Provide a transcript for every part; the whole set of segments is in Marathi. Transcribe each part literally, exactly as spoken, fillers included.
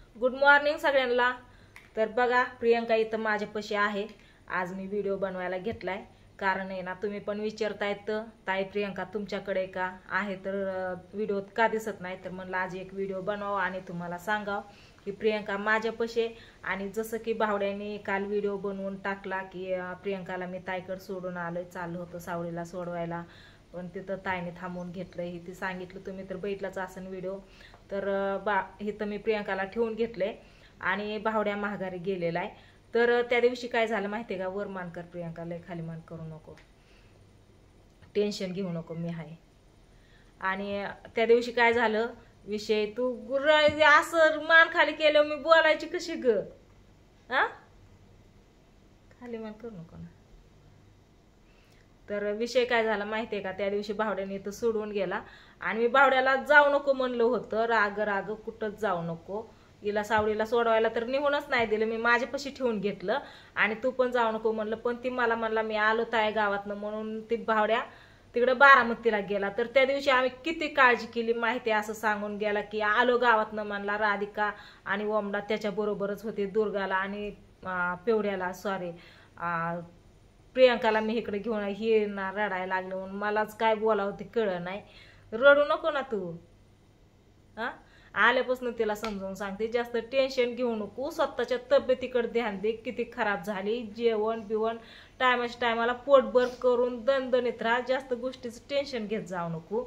गुड मॉर्निंग सगळ्यांना। तर बघा प्रियंका इथं माझ्यापाशी आहे। आज मी व्हिडिओ बनवायला घेतलाय कारण आहे ना तुम्ही पण विचारतायत ताई प्रियंका तुमच्याकडे का आहे तर व्हिडिओ का दिसत नाही, तर म्हणलं आज एक व्हिडिओ बनवावा आणि तुम्हाला सांगाव की प्रियंका माझ्यापाशी। आणि जसं की भावड्याने काल व्हिडिओ बनवून टाकला की प्रियंकाला मी ताईकडे सोडून आलोय, चालू होतं सावळीला सोडवायला, पण तिथं ताईने थांबवून घेतलंय हे ती सांगितलं, तुम्ही तर बघितलाच असेल व्हिडिओ। तर बा इथं मी प्रियंकाला ठेवून घेतले आणि भावड्या माघारी गेलेला आहे। तर त्या दिवशी काय झालं माहिती आहे का, वर मान कर प्रियंका, लय खाली मान करू नको, टेन्शन घेऊ नको, मी आहे। आणि त्या दिवशी काय झालं विषय, तू असं मान खाली केलं मी बोलायची कशी ग, हा खाली मान करू नको ना। तर विषय काय झाला माहितीये का, त्या दिवशी भावड्याने इथं सोडून गेला आणि मी भावड्याला जाऊ नको म्हणलं होतं, राग राग कुठंच जाऊ नको, हिला सावळीला सोडवायला तर निघूनच नाही दिलं, मी माझ्यापाशी ठेवून घेतलं आणि तू पण जाऊ नको म्हणलं, पण ती मला म्हणला मी आलो ताय गावातनं, म्हणून ती भावड्या तिकडे बारामतीला गेला। तर त्या दिवशी आम्ही किती काळजी केली माहिती, असं सांगून गेला की आलो गावातनं म्हणला, राधिका आणि ओमडा त्याच्या बरोबरच होते, दुर्गाला आणि पेवड्याला सॉरी प्रियंकाला मी इकडे घेऊन, ही ना रडायला लागलं म्हणून मलाच काय बोलावं ते कळलं नाही। रडू नको ना तू, हा आल्यापासून तिला समजावून सांगते जास्त टेन्शन घेऊ नको, स्वतःच्या तब्येतीकडे ध्यान दे, किती खराब झाली, जेवण बिवण टायमाच्या टायमाला पोटभर करून दणदणीत राहा, जास्त गोष्टीचं टेन्शन घेत जाऊ नको।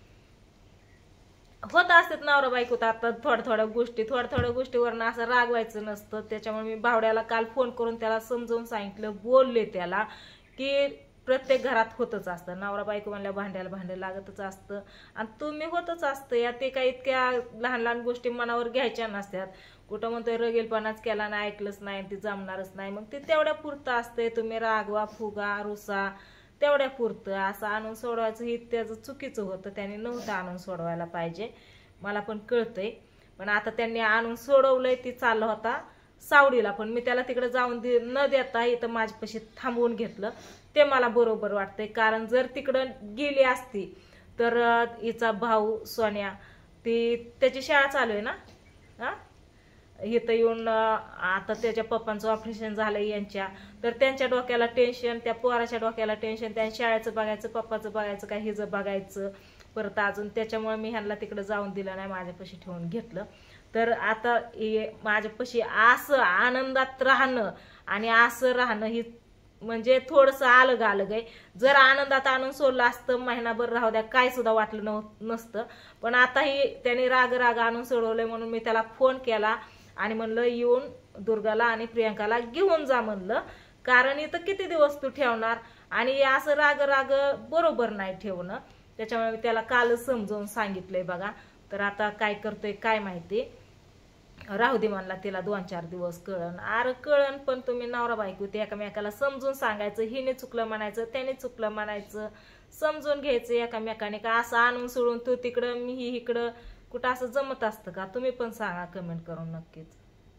होत असतात नवरा बायकोत आता थोड्या थोड्या गोष्टी, थोड्या थोड्या गोष्टीवरनं असं रागवायचं नसतं। त्याच्यामुळे मी भावड्याला काल फोन करून त्याला समजावून सांगितलं, बोलले त्याला की प्रत्येक घरात होतच असतं, नवरा बायको म्हणल्या भांड्याला भांडं लागतच असतं आणि तुम्ही होतच असतं या, ते काही इतक्या लहान लहान गोष्टी मनावर घ्यायच्या नसतात। कुठं म्हणतोय रगेलपणाच केला नाही, ऐकलंच नाही, ती जमणारच नाही, मग ते तेवढ्या पुरतं असतंय, तुम्ही रागवा फुगा रुसा तेवढ्या पुरतं, असं आणून सोडवायचं ही त्याचं चुकीचं होतं, त्यांनी नव्हतं आणून सोडवायला पाहिजे, मला पण कळतंय। पण आता त्यांनी आणून सोडवलंय, ती चालला होता सावडीला, पण मी त्याला तिकडे जाऊन दे न देता इथं माझ्यापाशी थांबवून घेतलं, ते मला बरोबर वाटतंय। कारण जर तिकडं गेली असती तर हिचा भाऊ सोन्या ती त्याची शाळा चालू आहे ना, हा इथं येऊन आता त्याच्या पप्पांचं ऑपरेशन झालंय यांच्या, तर त्यांच्या डोक्याला टेन्शन, त्या पोराच्या डोक्याला टेन्शन, त्या शाळेचं बघायचं, पप्पाचं बघायचं, काय हिचं बघायचं परत अजून, त्याच्यामुळे मी ह्यांना तिकडे जाऊन दिलं नाही, माझ्यापाशी ठेवून घेतलं। तर आता माझ्यापाशी असं आनंदात राहणं आणि असं राहणं ही म्हणजे थोडंसं अलग अलग आहे। जर आनंदात आणून सोडलं असतं महिनाभर राहू द्या काय सुद्धा वाटलं नसतं, पण आता ही त्याने राग राग आणून सोडवलंय, म्हणून मी त्याला फोन केला आणि म्हणलं येऊन दुर्गाला आणि प्रियंकाला घेऊन जा म्हणलं, कारण इथं किती दिवस तू ठेवणार आणि असं राग राग बरोबर नाही ठेवणं। त्याच्यामुळे मी त्याला कालच समजावून सांगितलंय बघा। तर आता काय करतोय काय माहिती, राहू दे म्हणला, तिला दोन चार दिवस कळण, अरे कळण, पण तुम्ही नवरा बायको ते एकामेकाला समजून सांगायचं, हिने चुकलं म्हणायचं, त्याने चुकलं म्हणायचं, समजून घ्यायचं एकामेकाने, का असं आणून सोडून तू तिकडं मी ही इकडं, कुठं असं जमत असतं का? तुम्ही पण सांगा कमेंट करून नक्कीच।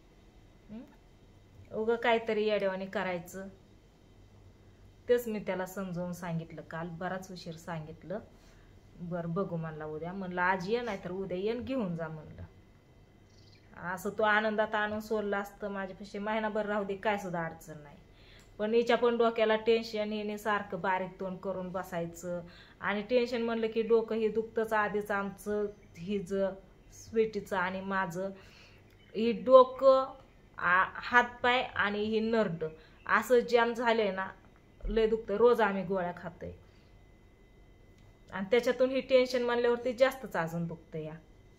उगं काहीतरी येड्यावानी करायचं, तेच मी त्याला समजावून सांगितलं काल, बराच उशीर सांगितलं। बरं बघू म्हणला उद्या, म्हणलं आज ये नाही तर उद्या येऊन घेऊन जा म्हणलं। असं तो आनंदात आणून सोडलं असतं माझ्यापाशी महिनाभर राहू दे काय सुद्धा अडचण नाही, पण हिच्या पण डोक्याला टेन्शन, हिने सारखं बारीक तोंड करून बसायचं आणि टेन्शन म्हणलं की डोकं हे दुखतंच आधीच आमचं, हिचं स्वीटीचं आणि माझं, ही डोकं हातपाय आणि ही नरड असं जॅम झालंय ना, लय दुखतं, रोज आम्ही गोळ्या खातोय आणि त्याच्यातून ही टेन्शन म्हणल्यावरती जास्तच अजून दुखतं या।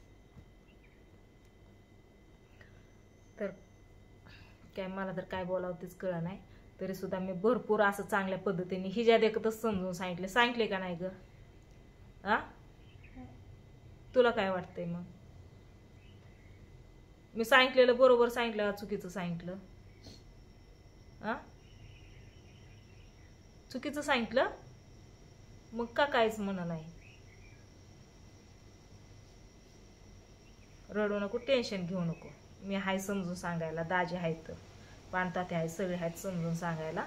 तर काय मला तर काय बोलावं तेच कळलं नाही, तरी सुद्धा मी भरपूर असं चांगल्या पद्धतीने हिच्या देखतच समजून सांगितले, सांगितले का नाही ग, हा तुला काय वाटतंय मग, मी सांगितलेलं बरोबर सांगितलं चुकीचं सांगितलं, हा चुकीचं सांगितलं मग का काहीच म्हणणं नाही, रडू नको, टेन्शन घेऊ नको, मी हाय समजून सांगायला, दाजी आहेत, पाणताते आहेत, सगळे आहेत समजून सांगायला।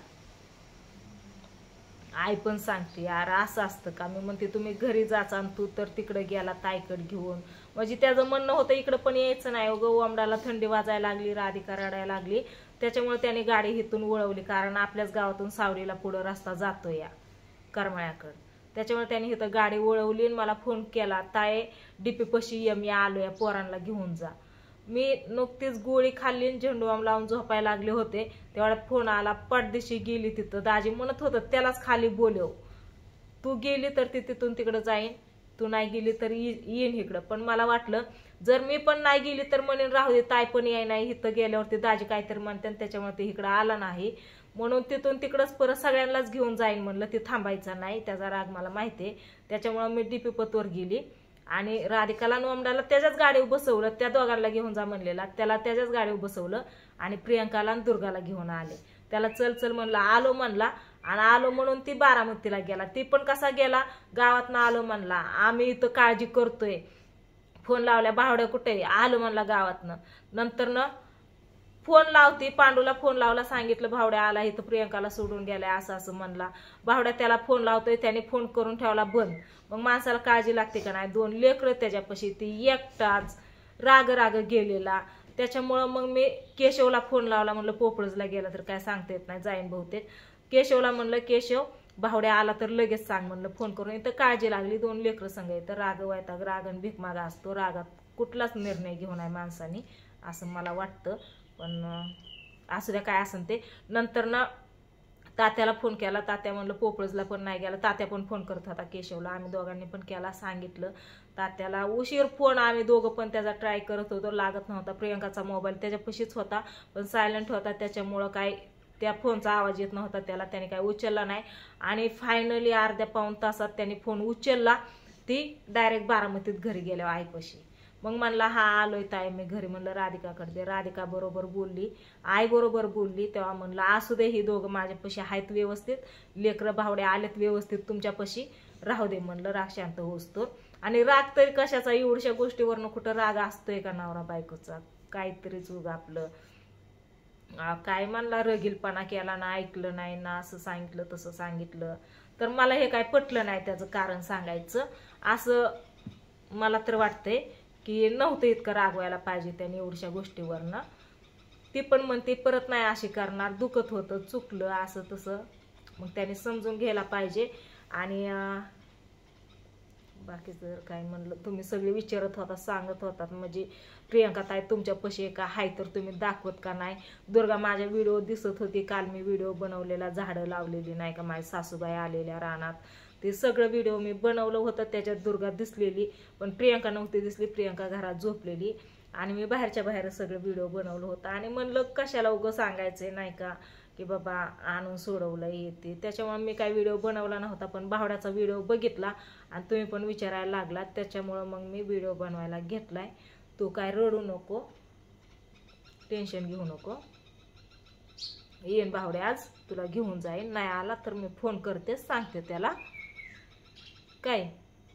आई पण सांगते यार असं असतं का, मी म्हणते तुम्ही घरी जाचा आणि तू तर तिकडे गेला ताईकडे घेऊन, म्हणजे त्याचं म्हणणं होतं इकडं पण यायचं नाही, उगं ओमडाला थंडी वाजायला लागली, राधिका रडायला लागली, त्याच्यामुळे त्याने गाडी इथून वळवली, कारण आपल्याच गावातून सावलीला पुढं रस्ता जातो या करमाळ्याकडं. त्याच्यामुळे त्याने इथं गाडी वळवली आणि मला फोन केला, ताये डीपी पशी ये, मी आलो या, पोरांना घेऊन जा. मी नुकतीच गोळी खाल्ली आणि झेंडूबाम लावून झोपायला लागले होते, तेवढ्यात फोन आला. पटदिशी गेली तिथं. दाजी म्हणत होतं त्यालाच खाली बोलव, तू गेली तर ती तिथून तिकडं जाईन, तू नाही गेली तर येईन इकडं. पण मला वाटलं जर मी पण नाही गेली तर म्हणेन राहू दे, ताई पण याय नाही, इथं गेल्यावरती दाजी काहीतरी म्हणते, त्याच्यामुळे ते इकडं आला नाही, म्हणून तिथून तिकडंच परत सगळ्यांनाच घेऊन जाईन म्हणलं. ते थांबायचा नाही, त्याचा राग मला माहिती आहे. त्याच्यामुळे मी डीपी पतवर गेली आणि राधिकाला ओमडाला त्याच्याच गाडीवर बसवलं. त्या दोघांना घेऊन जा म्हणलेला, त्याला त्याच्याच गाडीवर बसवलं आणि प्रियंकाला आणि दुर्गाला घेऊन आले. त्याला चल चल म्हणला, आलो म्हणला, आणि आलो म्हणून ती बारामतीला गेला. ती पण कसा गेला, गावातनं आलो म्हणला, आम्ही इथं काळजी करतोय, फोन लावल्या, भावड्या कुठे, आलो म्हणला गावातनं. नंतर न फोन लावती, पांडूला फोन लावला, सांगितलं भावड्या आला इथं, प्रियंकाला सोडून गेलाय असं असं म्हणला. भावड्या त्याला फोन लावतोय, त्याने फोन करून ठेवला बंद. मग माणसाला काळजी लागते का नाही, दोन लेकरं त्याच्यापाशी, ती एकटाच राग राग गेलेला. त्याच्यामुळं मग मी केशवला फोन लावला, म्हणलं पोपळजला गेला तर काय सांगता येत नाही, जाईन बहुतेक. केशवला म्हणलं केशव भावड्या आला तर लगेच सांग म्हणलं फोन करून. इथं काळजी लागली, दोन लेकरं संग येतं, राग वैताग, राग आणि भीकमागा असतो, रागात कुठलाच निर्णय घेऊ नये माणसाने असं मला वाटतं. पण असू द्या काय असेल ते. नंतर ना तात्याला फोन केला, तात्या म्हणलं पोपळजला पण नाही गेला. तात्या पण फोन करत होता केशवला, आम्ही दोघांनी पण केला, सांगितलं तात्याला. उशीर फोन, आम्ही दोघं पण त्याचा ट्राय करत होतो, लागत नव्हता. प्रियंकाचा मोबाईल त्याच्यापाशीच होता पण सायलेंट होता, त्याच्यामुळं काय त्या फोनचा आवाज येत नव्हता त्याला, त्याने काय उचलला नाही. आणि फायनली अर्ध्या पाऊण तासात त्याने फोन उचलला, ती डायरेक्ट बारामतीत घरी गेल्या आईपाशी. मग म्हणला हा आलोय ताई मी घरी. म्हणलं राधिकाकडे दे. राधिका बरोबर बोलली, आई बरोबर बोलली. तेव्हा म्हणलं असू दे, ही दोघं माझ्यापाशी आहेत व्यवस्थित, लेकरं भावड्या आलेत व्यवस्थित तुमच्यापाशी, राहू दे म्हणलं, राग शांत होतो. आणि राग तरी कशाचा, एवढ्या गोष्टीवरनं कुठं राग असतोय का नवरा बायकोचा, काहीतरी चूक आपलं काय म्हणला, रगीलपणा केला ना, ऐकलं नाही ना, असं सांगितलं तसं सांगितलं. तर मला हे काय पटलं नाही त्याचं कारण सांगायचं. असं मला तर वाटतंय की नव्हतं इतकं रागवायला पाहिजे त्याने एवढ्या गोष्टीवरनं. ती पण म्हणते परत नाही अशी करणार, दुखत होतं, चुकलं असं तसं, मग त्याने समजून घ्यायला पाहिजे. आणि बाकी जर काय म्हणलं, तुम्ही सगळे विचारत होता, सांगत होतात म्हणजे प्रियंका ताई तुमच्यापाशी का हाय तर तुम्ही दाखवत का नाही. दुर्गा माझ्या व्हिडिओ दिसत होती, काल मी व्हिडिओ बनवलेला, झाडं लावलेली नाही का माझ्या सासूबाई आलेल्या रानात, ते सगळं व्हिडिओ मी बनवलं होतं. त्याच्यात दुर्गा दिसलेली पण प्रियंका नव्हती दिसली, प्रियंका घरात झोपलेली. आणि मी बाहेरच्या बाहेर सगळं व्हिडिओ बनवलं होतं. आणि म्हणलं कशाला उगं सांगायचंय नाही का की बाबा आणून सोडवलं येते, त्याच्यामुळे मी काय व्हिडिओ बनवला नव्हता. पण भावड्याचा व्हिडिओ बघितला आणि तुम्ही पण विचारायला लागला, त्याच्यामुळं मग मी व्हिडिओ बनवायला घेतलाय. तू काय रडू नको, टेन्शन घेऊ नको, येईन भावड्या आज तुला घेऊन जाईन, नाही आला तर मी फोन करते, सांगते त्याला. काय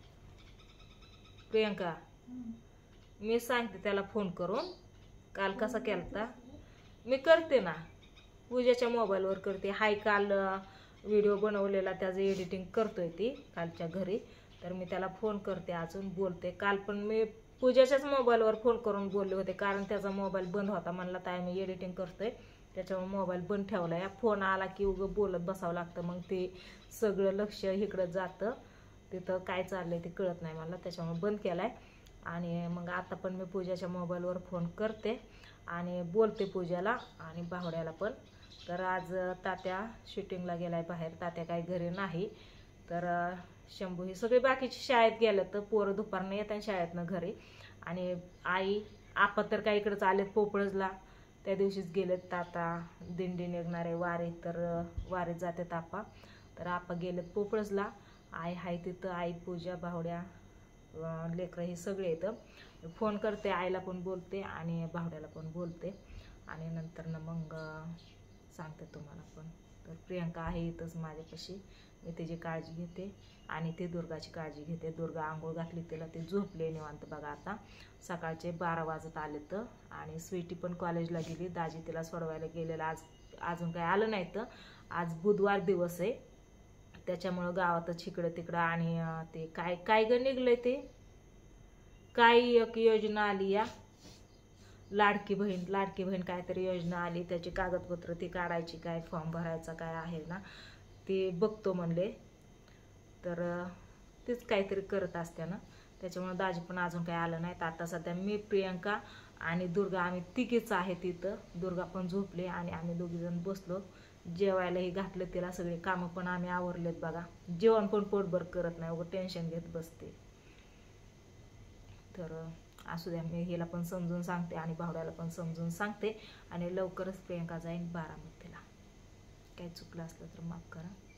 प्रियंका, मी सांगते त्याला फोन करून. काल कसा केलता मी करते ना, पूजाच्या मोबाईलवर करते. हाय काल व्हिडिओ बनवलेला त्याचं एडिटिंग करतोय ती कालच्या घरी, तर मी त्याला फोन करते, अजून बोलते. काल पण मी पूजाच्याच मोबाईलवर फोन करून बोलले होते, कारण त्याचा मोबाईल बंद होता. म्हणला ताई मी एडिटिंग करतोय, त्याच्यामुळे मोबाईल बंद ठेवलाय. फोन आला की उगं बोलत बसावं लागतं, मग ते सगळं लक्ष इकडं जातं, तिथं काय चाललंय ते कळत नाही मला, त्याच्यामुळे बंद केलाय. आणि मग आता पण मी पूजाच्या मोबाईलवर फोन करते आणि बोलते पूजाला आणि भावड्याला पण. तर आज तात्या शूटिंगला गेलाय बाहेर, तात्या काही घरी नाही. तर शंभू ही सगळे बाकीची शाळेत गेलं, तर पोरं दुपारनं येतात शाळेतनं घरी. आणि आई आपा तर काही इकडंच आलेत पोपळजला, त्या दिवशीच गेलेत. ताता दिंडी निघणारे वारीत, तर वारीत जातात आपा, तर आपा गेलेत पोपळजला. आई हाय तिथं, आई पूजा भावड्या लेकरं हे सगळे येतं. फोन करते, आईला पण बोलते आणि भावड्याला पण बोलते आणि नंतर ना मग सांगते तुम्हाला पण. तर प्रियंका आहे इथंच माझ्यापाशी, मी तिची काळजी घेते आणि ती दुर्गाची काळजी घेते. दुर्गा आंघोळ घातली तिला, ती झोपले निवांत बघा. आता सकाळचे बारा वाजत आले तर. आणि स्वीटी पण कॉलेजला गेली, दाजी तिला सोडवायला गेलेला, आज अजून काय आलं नाही. तर आज बुधवार दिवस आहे, त्याच्यामुळं गावातच इकडं तिकडं. आणि ते काय काय ग निघलंय ते काही एक योजना आली या लाडकी बहीण लाडकी बहीण काहीतरी योजना आली, त्याची कागदपत्र ती काढायची, काय फॉर्म भरायचा काय आहे ना ते बघतो म्हणले. तर तेच काहीतरी करत असते ना, त्याच्यामुळे दाजी पण अजून काही आलं नाही. तर आता सध्या मी, प्रियंका आणि दुर्गा आम्ही तिघीच आहे तिथं. दुर्गा पण झोपले आणि आम्ही दोघीजण बसलो. जेवायलाही घातलं तिला, सगळे कामं पण आम्ही आवरलेत बघा. जेवण पण पोटभर करत नाही, उगाच टेन्शन घेत बसते. तर असू द्या, मी हिला पण समजून सांगते आणि भावड्याला पण समजून सांगते. आणि लवकरच प्रियंका जाईन बारामतीला. काही चुकलं असलं तर माफ करा.